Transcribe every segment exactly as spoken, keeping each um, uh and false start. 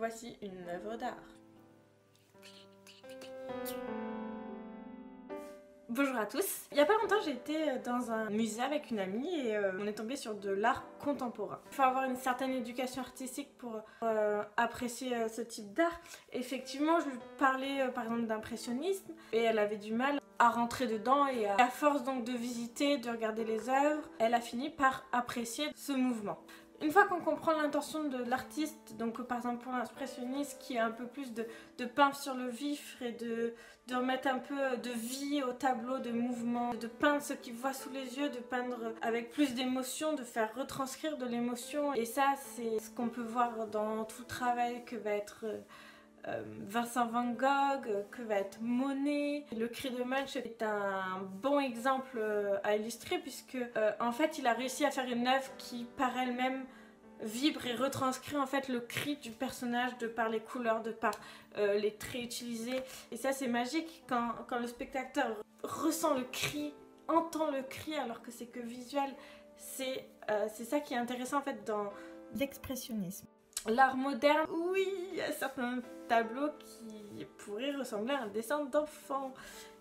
voici une œuvre d'art. Bonjour à tous. Il n'y a pas longtemps, j'ai été dans un musée avec une amie et euh, on est tombé sur de l'art contemporain. Il faut avoir une certaine éducation artistique pour euh, apprécier euh, ce type d'art. Effectivement, je lui parlais euh, par exemple d'impressionnisme et elle avait du mal à rentrer dedans et à, à force donc de visiter, de regarder les œuvres, elle a fini par apprécier ce mouvement. Une fois qu'on comprend l'intention de l'artiste, donc par exemple pour l'impressionniste qui est un peu plus de, de peindre sur le vif et de, de remettre un peu de vie au tableau, de mouvement, de peindre ce qu'il voit sous les yeux, de peindre avec plus d'émotion, de faire retranscrire de l'émotion. Et ça, c'est ce qu'on peut voir dans tout le travail que va être euh, Vincent Van Gogh, que va être Monet. Le Cri de Munch est un bon exemple à illustrer puisque euh, en fait il a réussi à faire une œuvre qui par elle-même vibre et retranscrit en fait le cri du personnage de par les couleurs, de par euh, les traits utilisés. Et ça c'est magique quand, quand le spectateur ressent le cri, entend le cri alors que c'est que visuel. C'est euh, c'est ça qui est intéressant en fait dans l'expressionnisme. L'art moderne, oui, il y a certains tableaux qui pourraient ressembler à un dessin d'enfant.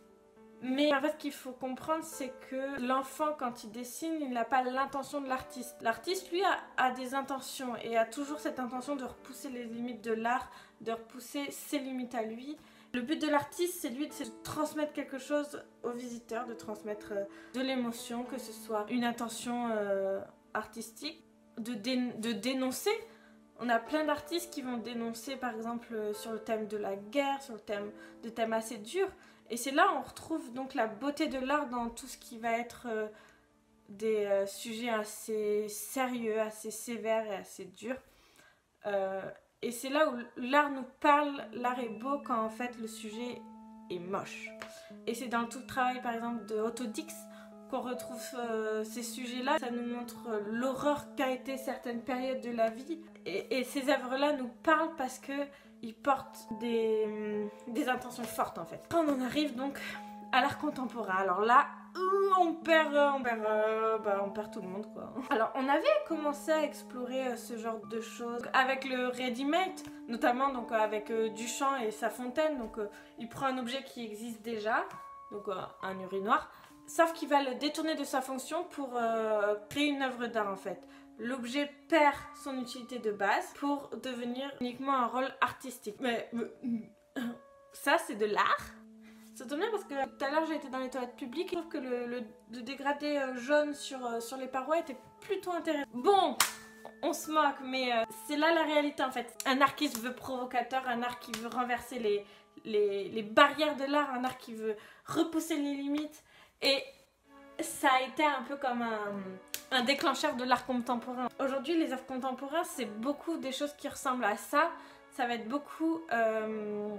Mais en fait, ce qu'il faut comprendre, c'est que l'enfant, quand il dessine, il n'a pas l'intention de l'artiste. L'artiste, lui, a, a des intentions et a toujours cette intention de repousser les limites de l'art, de repousser ses limites à lui. Le but de l'artiste, c'est lui, c'est de transmettre quelque chose au visiteur, de transmettre euh, de l'émotion, que ce soit une intention euh, artistique, de, dé de dénoncer. On a plein d'artistes qui vont dénoncer par exemple sur le thème de la guerre, sur le thème de thèmes assez durs. Et c'est là où on retrouve donc la beauté de l'art dans tout ce qui va être euh, des euh, sujets assez sérieux, assez sévères et assez durs. Euh, et c'est là où l'art nous parle, l'art est beau quand en fait le sujet est moche. Et c'est dans tout le travail par exemple de Otto Dix qu'on retrouve euh, ces sujets-là. Ça nous montre euh, l'horreur qu'a été certaines périodes de la vie. Et, et ces œuvres-là nous parlent parce qu'ils portent des, des intentions fortes en fait. Quand on en arrive donc à l'art contemporain, alors là, on perd, on perd, euh, bah, on perd tout le monde quoi. Alors on avait commencé à explorer euh, ce genre de choses avec le ready-made, notamment donc avec euh, Duchamp et sa fontaine. Donc euh, il prend un objet qui existe déjà, donc euh, un urinoir, sauf qu'il va le détourner de sa fonction pour euh, créer une œuvre d'art en fait. L'objet perd son utilité de base pour devenir uniquement un rôle artistique. Mais, mais ça c'est de l'art. Ça tombe bien parce que tout à l'heure j'ai été dans les toilettes publiques et je trouve que le, le, le dégradé jaune sur, euh, sur les parois était plutôt intéressant. Bon, on se moque mais euh, c'est là la réalité en fait. Un art qui se veut provocateur, un art qui veut renverser les, les, les barrières de l'art, un art qui veut repousser les limites. Et ça a été un peu comme un, un déclencheur de l'art contemporain. Aujourd'hui, les œuvres contemporaines, c'est beaucoup des choses qui ressemblent à ça. Ça va être beaucoup euh,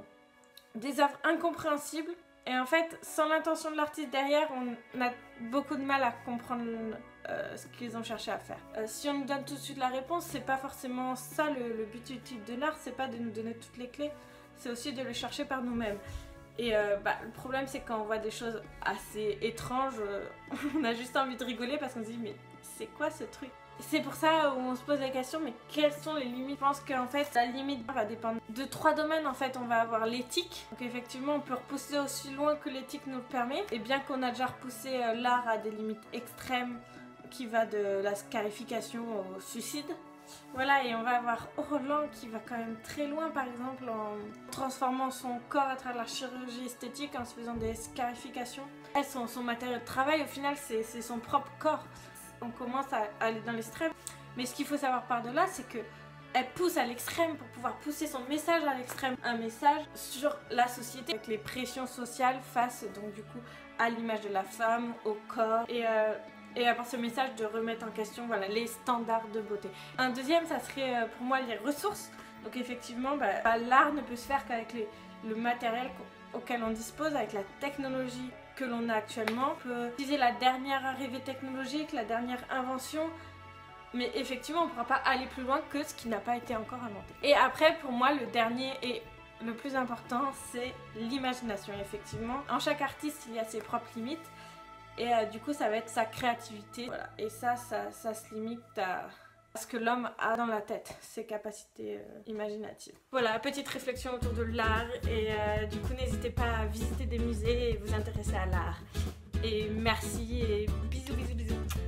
des œuvres incompréhensibles. Et en fait, sans l'intention de l'artiste derrière, on a beaucoup de mal à comprendre euh, ce qu'ils ont cherché à faire. Euh, si on nous donne tout de suite la réponse, c'est pas forcément ça le, le but utile de l'art, c'est pas de nous donner toutes les clés, c'est aussi de le chercher par nous-mêmes. Et euh, bah, le problème c'est quand on voit des choses assez étranges, euh, on a juste envie de rigoler parce qu'on se dit mais c'est quoi ce truc? C'est pour ça où on se pose la question mais quelles sont les limites? Je pense qu'en fait la limite va dépendre de trois domaines en fait. On va avoir l'éthique, donc effectivement on peut repousser aussi loin que l'éthique nous le permet. Et bien qu'on a déjà repoussé euh, l'art à des limites extrêmes qui va de la scarification au suicide. Voilà, et on va avoir Roland qui va quand même très loin par exemple en transformant son corps à travers la chirurgie esthétique en se faisant des scarifications. Elle, son, son matériau de travail au final c'est son propre corps. On commence à aller dans l'extrême, mais ce qu'il faut savoir par delà c'est que elle pousse à l'extrême pour pouvoir pousser son message à l'extrême, un message sur la société avec les pressions sociales face donc du coup à l'image de la femme, au corps et euh, et avoir ce message de remettre en question voilà, les standards de beauté. Un deuxième, ça serait pour moi les ressources. Donc effectivement, bah, bah, l'art ne peut se faire qu'avec le matériel auquel on dispose, avec la technologie que l'on a actuellement. On peut utiliser la dernière arrivée technologique, la dernière invention, mais effectivement on ne pourra pas aller plus loin que ce qui n'a pas été encore inventé. Et après, pour moi, le dernier et le plus important, c'est l'imagination. Effectivement, en chaque artiste, il y a ses propres limites. Et euh, du coup ça va être sa créativité, voilà. Et ça, ça, ça se limite à, ce que l'homme a dans la tête, ses capacités euh, imaginatives. Voilà, petite réflexion autour de l'art et euh, du coup n'hésitez pas à visiter des musées et vous intéresser à l'art. Et merci et bisous bisous bisous.